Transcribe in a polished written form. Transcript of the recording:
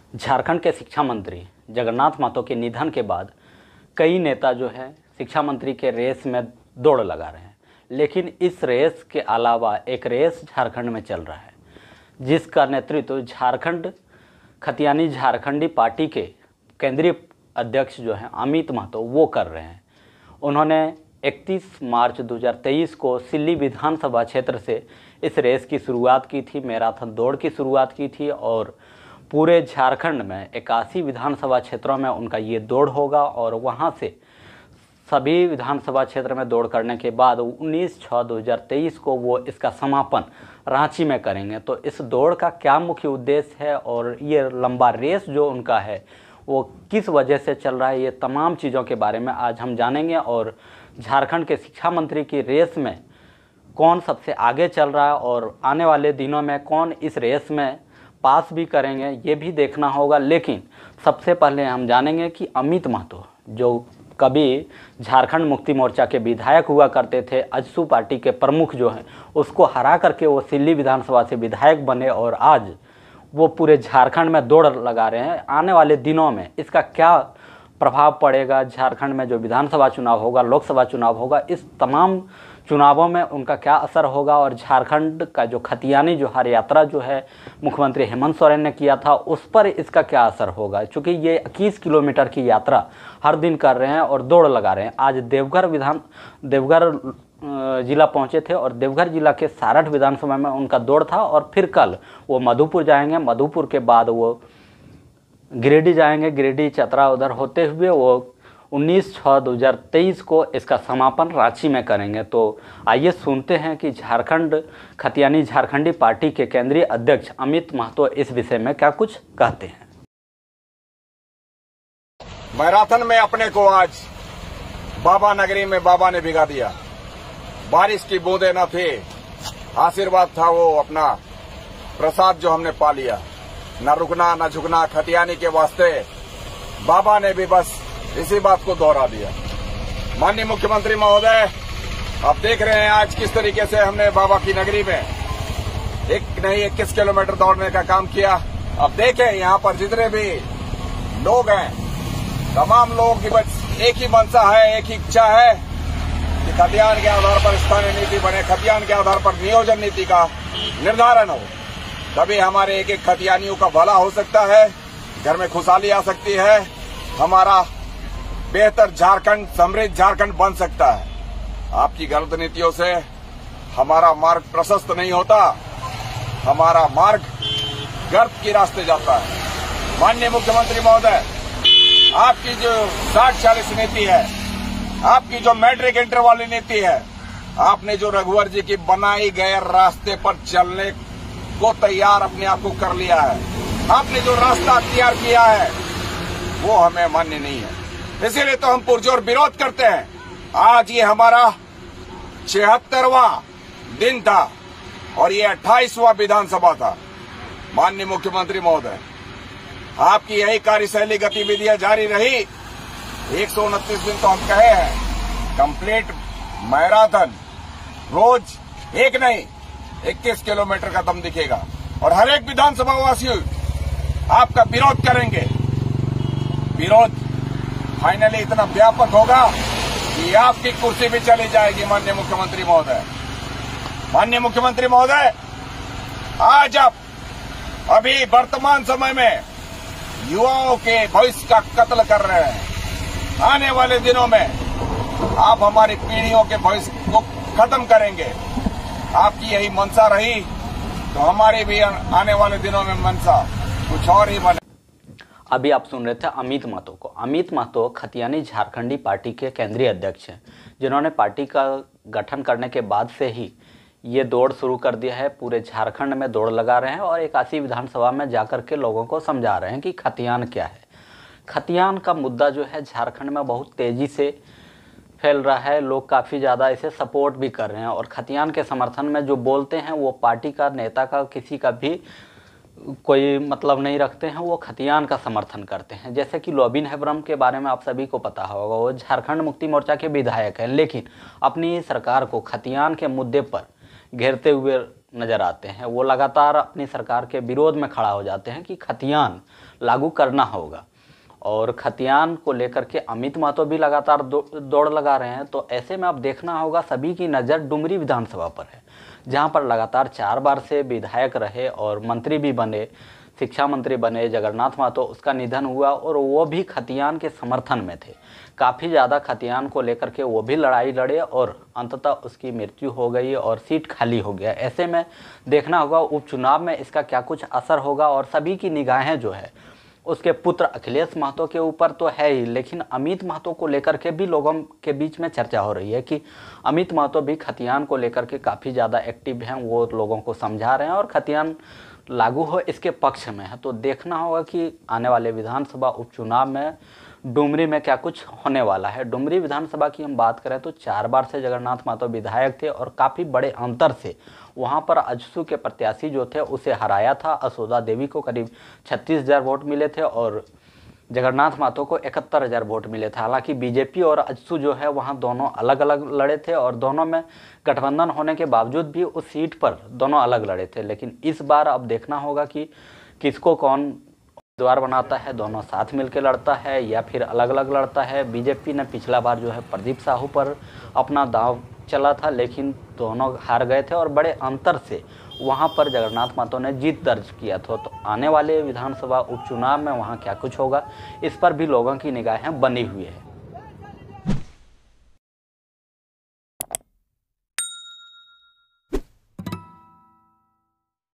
झारखंड के शिक्षा मंत्री जगन्नाथ महतो के निधन के बाद कई नेता जो है शिक्षा मंत्री के रेस में दौड़ लगा रहे हैं, लेकिन इस रेस के अलावा एक रेस झारखंड में चल रहा है जिसका नेतृत्व झारखंड खतियानी झारखंडी पार्टी के केंद्रीय अध्यक्ष जो हैं अमित महतो वो कर रहे हैं। उन्होंने 31 मार्च 2023 को सिल्ली विधानसभा क्षेत्र से इस रेस की शुरुआत की थी, मैराथन दौड़ की शुरुआत की थी और पूरे झारखंड में 81 विधानसभा क्षेत्रों में उनका ये दौड़ होगा और वहाँ से सभी विधानसभा क्षेत्र में दौड़ करने के बाद 19/6/2023 को वो इसका समापन रांची में करेंगे। तो इस दौड़ का क्या मुख्य उद्देश्य है और ये लंबा रेस जो उनका है वो किस वजह से चल रहा है, ये तमाम चीज़ों के बारे में आज हम जानेंगे। और झारखंड के शिक्षा मंत्री की रेस में कौन सबसे आगे चल रहा है और आने वाले दिनों में कौन इस रेस में पास भी करेंगे ये भी देखना होगा। लेकिन सबसे पहले हम जानेंगे कि अमित महतो जो कभी झारखंड मुक्ति मोर्चा के विधायक हुआ करते थे, अजसू पार्टी के प्रमुख जो हैं उसको हरा करके वो सिल्ली विधानसभा से विधायक बने और आज वो पूरे झारखंड में दौड़ लगा रहे हैं। आने वाले दिनों में इसका क्या प्रभाव पड़ेगा, झारखंड में जो विधानसभा चुनाव होगा, लोकसभा चुनाव होगा, इस तमाम चुनावों में उनका क्या असर होगा और झारखंड का जो खतियानी जोहार यात्रा जो है मुख्यमंत्री हेमंत सोरेन ने किया था उस पर इसका क्या असर होगा, क्योंकि ये 21 किलोमीटर की यात्रा हर दिन कर रहे हैं और दौड़ लगा रहे हैं। आज देवघर जिला पहुंचे थे और देवघर जिला के सारठ विधानसभा में उनका दौड़ था और फिर कल वो मधुपुर जाएंगे, मधुपुर के बाद वो गिरिडीह जाएंगे, गिरिडीह चतरा उधर होते हुए वो 19/6/2023 को इसका समापन रांची में करेंगे। तो आइए सुनते हैं कि झारखंड खतियानी झारखंडी पार्टी के केंद्रीय अध्यक्ष अमित महतो इस विषय में क्या कुछ कहते हैं। मैराथन में अपने को आज बाबा नगरी में बाबा ने भिगा दिया। बारिश की बूंदे न थे, आशीर्वाद था वो अपना प्रसाद जो हमने पा लिया। न रुकना न झुकना खतियानी के वास्ते बाबा ने भी बस इसी बात को दोहरा दिया। माननीय मुख्यमंत्री महोदय, आप देख रहे हैं आज किस तरीके से हमने बाबा की नगरी में 21 किलोमीटर दौड़ने का काम किया। अब देखें यहाँ पर जितने भी लोग हैं, तमाम लोगों की बस एक ही मंशा है, एक ही इच्छा है कि खतियान के आधार पर स्थानीय नीति बने, खतियान के आधार पर नियोजन नीति का निर्धारण हो, तभी हमारे एक एक खतियानियों का भला हो सकता है, घर में खुशहाली आ सकती है, हमारा बेहतर झारखंड, समृद्ध झारखंड बन सकता है। आपकी गलत नीतियों से हमारा मार्ग प्रशस्त नहीं होता, हमारा मार्ग गर्त के रास्ते जाता है। माननीय मुख्यमंत्री महोदय, आपकी जो 60-40 नीति है, आपकी जो मैट्रिक इंटर वाली नीति है, आपने जो रघुवर जी की बनाई गए रास्ते पर चलने को तैयार अपने आप को कर लिया है, आपने जो रास्ता तैयार किया है वो हमें मान्य नहीं है। इसीलिए तो हम पुरजोर विरोध करते हैं। आज ये हमारा 76वां दिन था और ये 28वां विधानसभा था। माननीय मुख्यमंत्री महोदय, आपकी यही कार्यशैली गतिविधियां जारी रही, 129 दिन तो हम कहे हैं, कंप्लीट मैराथन रोज एक नहीं 21 किलोमीटर का दम दिखेगा और हर एक विधानसभा वासी आपका विरोध करेंगे। विरोध फाइनली इतना व्यापक होगा कि आपकी कुर्सी भी चली जाएगी। माननीय मुख्यमंत्री महोदय, माननीय मुख्यमंत्री महोदय, आज आप अभी वर्तमान समय में युवाओं के भविष्य का कत्ल कर रहे हैं। आने वाले दिनों में आप हमारी पीढ़ियों के भविष्य को खत्म करेंगे। आपकी यही मंशा रही तो हमारी भी आने वाले दिनों में मंशा कुछ और ही बने। अभी आप सुन रहे थे अमित महतो को। अमित महतो खतियानी झारखंडी पार्टी के केंद्रीय अध्यक्ष हैं, जिन्होंने पार्टी का गठन करने के बाद से ही ये दौड़ शुरू कर दिया है। पूरे झारखंड में दौड़ लगा रहे हैं और 81 विधानसभा में जाकर के लोगों को समझा रहे हैं कि खतियान क्या है। खतियान का मुद्दा जो है झारखंड में बहुत तेज़ी से फैल रहा है, लोग काफ़ी ज़्यादा इसे सपोर्ट भी कर रहे हैं और खतियान के समर्थन में जो बोलते हैं वो पार्टी का, नेता का, किसी का भी कोई मतलब नहीं रखते हैं, वो खतियान का समर्थन करते हैं। जैसे कि लोबिन हेब्रम के बारे में आप सभी को पता होगा, वो झारखंड मुक्ति मोर्चा के विधायक हैं, लेकिन अपनी सरकार को खतियान के मुद्दे पर घेरते हुए नज़र आते हैं वो लगातार अपनी सरकार के विरोध में खड़ा हो जाते हैं कि खतियान लागू करना होगा। और खतियान को लेकर के अमित महतो भी लगातार दौड़ लगा रहे हैं। तो ऐसे में अब देखना होगा, सभी की नज़र डुमरी विधानसभा पर है, जहां पर लगातार 4 बार से विधायक रहे और मंत्री भी बने, शिक्षा मंत्री बने जगन्नाथ महतो। उसका निधन हुआ और वो भी खतियान के समर्थन में थे, काफ़ी ज़्यादा खतियान को लेकर के वो भी लड़ाई लड़े और अंततः उसकी मृत्यु हो गई और सीट खाली हो गया। ऐसे में देखना होगा उपचुनाव में इसका क्या कुछ असर होगा। और सभी की निगाहें जो है उसके पुत्र अखिलेश महतो के ऊपर तो है ही, लेकिन अमित महतो को लेकर के भी लोगों के बीच में चर्चा हो रही है कि अमित महतो भी खतियान को लेकर के काफ़ी ज़्यादा एक्टिव हैं, वो लोगों को समझा रहे हैं और खतियान लागू हो इसके पक्ष में है। तो देखना होगा कि आने वाले विधानसभा उपचुनाव में डुमरी में क्या कुछ होने वाला है। डुमरी विधानसभा की हम बात करें तो 4 बार से जगन्नाथ महतो विधायक थे और काफ़ी बड़े अंतर से वहां पर अजसू के प्रत्याशी जो थे उसे हराया था। असोदा देवी को करीब 36,000 वोट मिले थे और जगन्नाथ महतो को 71,000 वोट मिले थे। हालांकि बीजेपी और अजसू जो है वहां दोनों अलग अलग लड़े थे और दोनों में गठबंधन होने के बावजूद भी उस सीट पर दोनों अलग लड़े थे। लेकिन इस बार अब देखना होगा कि किसको कौन उम्मीदवार बनाता है, दोनों साथ मिलकर लड़ता है या फिर अलग अलग लड़ता है। बीजेपी ने पिछला बार जो है प्रदीप साहू पर अपना दांव चला था, लेकिन दोनों हार गए थे और बड़े अंतर से वहां पर जगन्नाथ महतो ने जीत दर्ज किया था। तो आने वाले विधानसभा उपचुनाव में वहां क्या कुछ होगा, इस पर भी लोगों की निगाहें बनी हुई है।